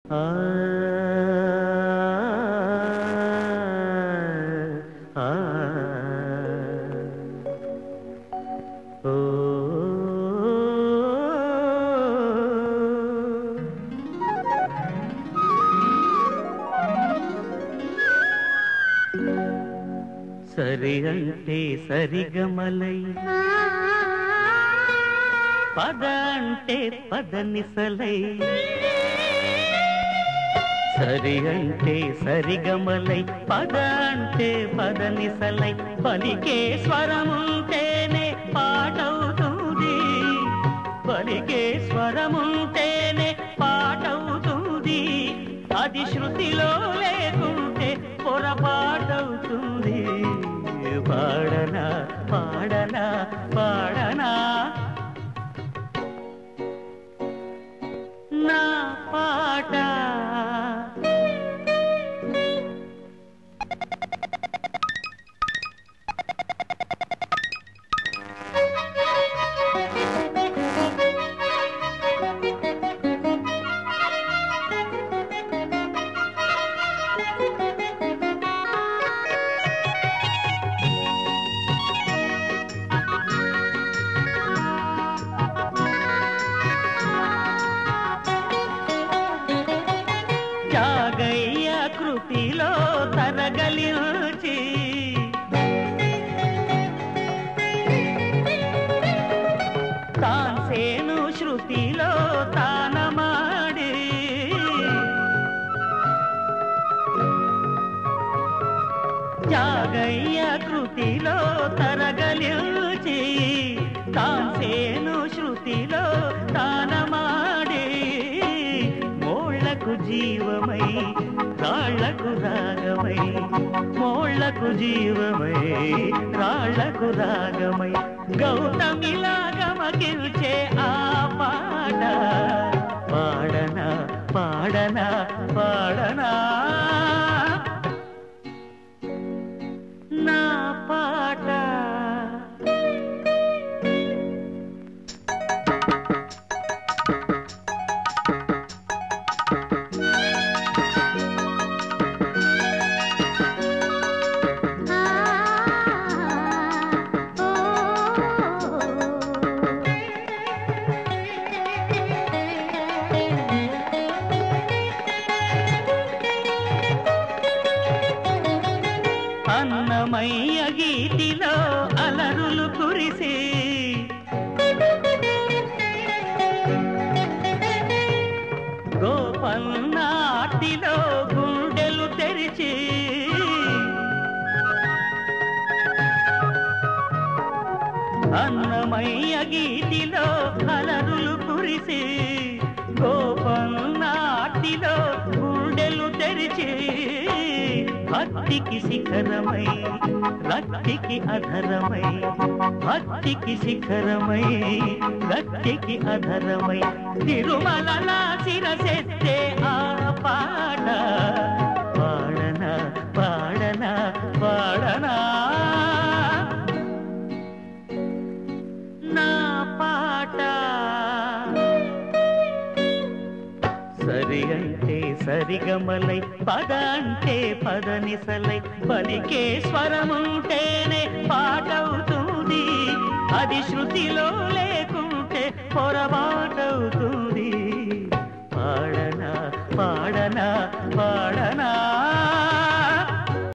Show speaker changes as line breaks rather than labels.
సరి అంటే సరిగమలై, పద అంటే పదనిసలై. సరి అంటే సరిగమలై, పద అంటే పదనిసలై. పలికే స్వరముంటేనే పాటవుతుంది, పలికే స్వరముంటేనే పాటవుతుంది. అది శృతిలో లేకుంటే పొరపాటవుతుంది. పాడనా పాడనా పాడనా నా పాట. కృతిలో తరగలిచి తాన్సేను శృతిలో తానమాడి, జాగయ్య కృతిలో తరగలిచి తాన్సేను శృతిలో తానమాడి. మోళ్లకు జీవమై రాళ్లకు రాగమై, మోళ్లకు జీవమై రాళ్లకు రాగమై. గౌతమిలాగమకిల్చే ఆ పాట. పాడనా పాడనా పాడనా నా పాట. అన్నమయ్య గీతిలో అలరులు కురిసి, గోపన్నాటిలో గుండెలు తెరిచి, అన్నమయ్య గీతిలో అలరులు కురిసి, గోపన్నాటిలో గుండెలు తెరిచి. భక్తికి శిఖరమై రక్తికి అధరమై, భక్తికి శిఖరమై రక్తికి అధరమై. తిరుమలలా శిరసెత్తే ఆ పాట. పాడనా పాడనా పాడనా నా పాట. సరి అంటే సరిగమలై, పద అంటే పదనిసలై. పలికే స్వరముంటేనే పాటవుతుంది, అది శృతిలో లేకుంటే పొరపాటవుతుంది. పాడనా పాడనా పాడనా